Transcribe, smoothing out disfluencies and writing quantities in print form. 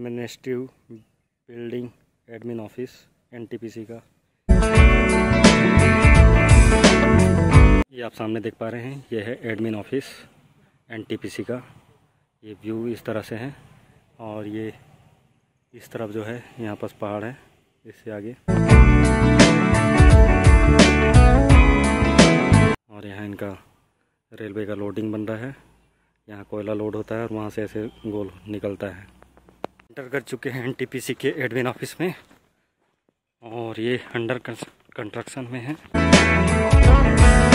Administrative building admin office NTPC का। ये आप सामने देख पा रहे हैं, ये है एडमिन ऑफिस एनटीपीसी का। ये व्यू इस तरह से है और ये इस तरफ जो है यहाँ पास पहाड़ है, इससे आगे और यहाँ इनका रेलवे का लोडिंग बन रहा है। यहाँ कोयला लोड होता है और वहाँ से ऐसे गोल निकलता है। एंटर कर चुके हैं एनटीपीसी के एडमिन ऑफिस में और ये अंडर कंस्ट्रक्शन में है।